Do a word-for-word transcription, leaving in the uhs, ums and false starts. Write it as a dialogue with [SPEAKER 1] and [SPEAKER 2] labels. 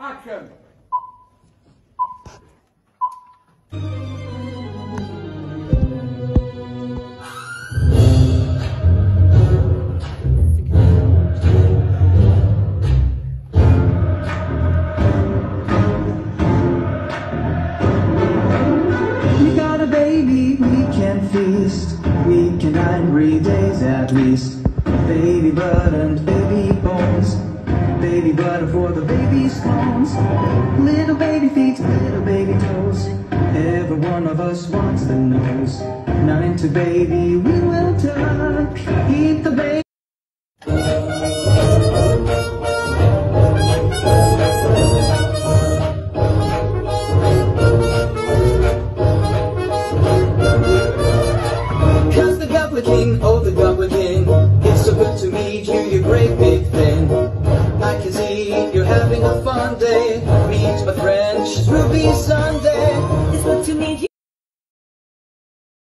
[SPEAKER 1] Action!
[SPEAKER 2] We got a baby, we can feast. We can nine days at least. Baby butter and baby bones. Baby butter for the baby's clones. Little baby feet, little baby toes. Every one of us wants the nose. Nine to baby, we will tuck. Eat the baby. Cause the Goblin King, oh the Goblin King, it's so good to meet you, you great big thing. I can see you're having a fun day. Meet my friend, she's Ruby Sunday.